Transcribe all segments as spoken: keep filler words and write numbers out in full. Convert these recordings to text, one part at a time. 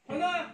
快看！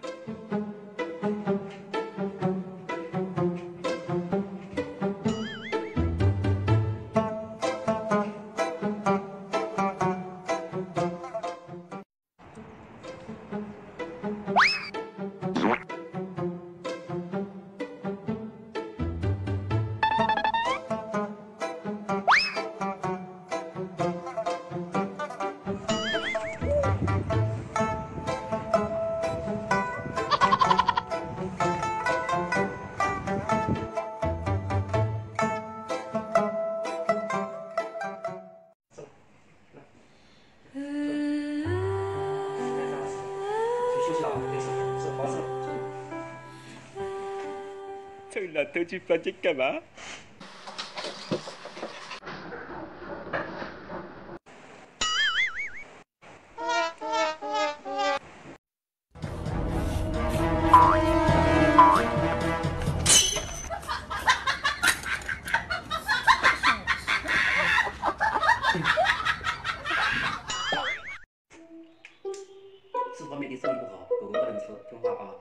臭老头去房间干嘛？ 吃方面对身体不好，狗狗不能吃，听话啊。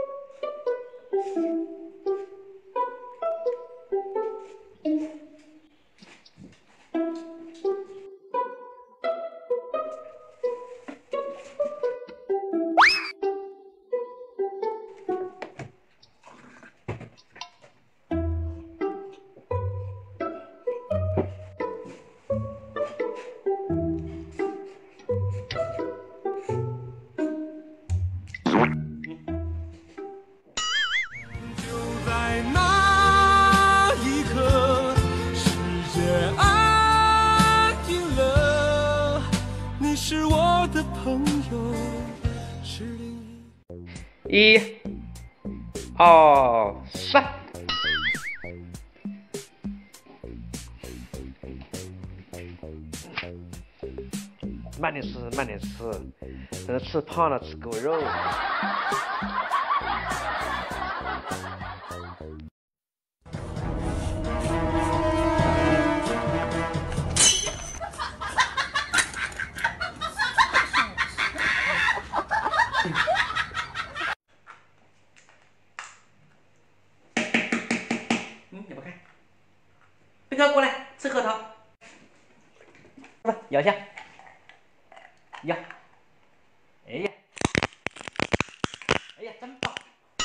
是我的朋友，是一、二、三。慢点吃，慢点吃，等吃胖了吃狗肉。 嗯，你不看？飞哥过来吃核桃，不咬一下，咬，哎呀，哎呀，真棒！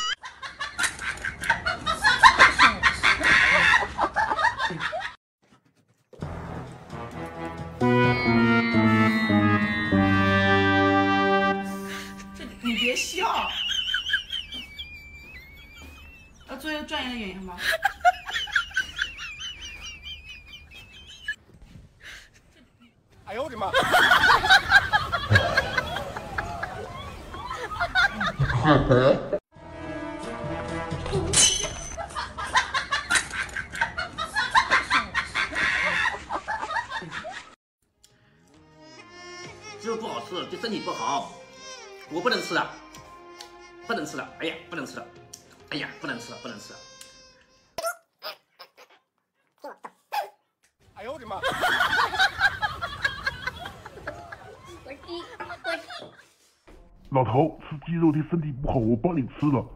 这你别笑，要做一个专业的演员吗？ 哎呦我的妈！ 这不好吃，对身体不好，我不能吃了，不能吃了，哎呀，不能吃了，哎呀，不能吃了，不能吃了。 哎呦我的妈！ 老头，吃鸡肉对身体不好，我帮你吃了。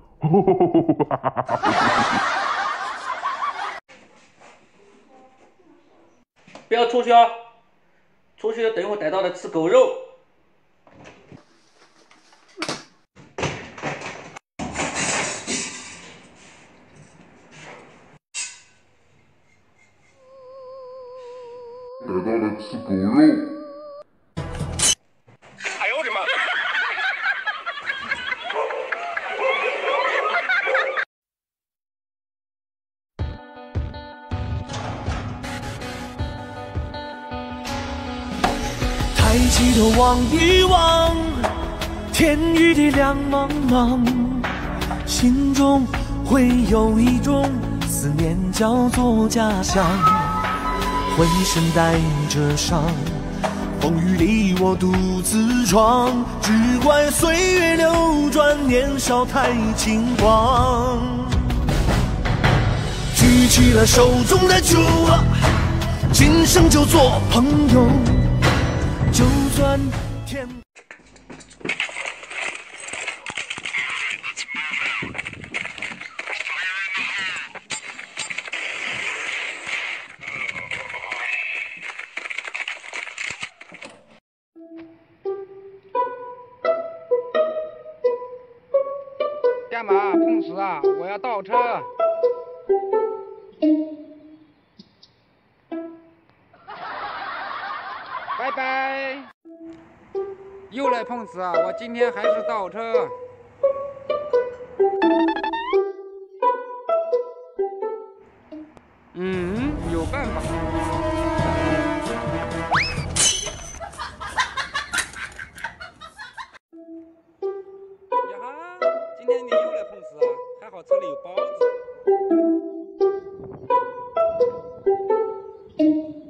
不要出去哦，出去等一会儿逮到了吃狗肉。 逮到了吃狗肉。 哎呦我的妈！ 抬起头望一望，天与地两茫茫，心中会有一种思念，叫做家乡。浑身带着伤，风雨里我独自闯，只怪岁月流转，年少太轻狂。举起了手中的酒，今生就做朋友。就算天。 干嘛？碰瓷啊！我要倒车。拜拜。又来碰瓷啊！我今天还是倒车。嗯，有办法。呀哈，今天你又来碰瓷啊！还好车里有包子。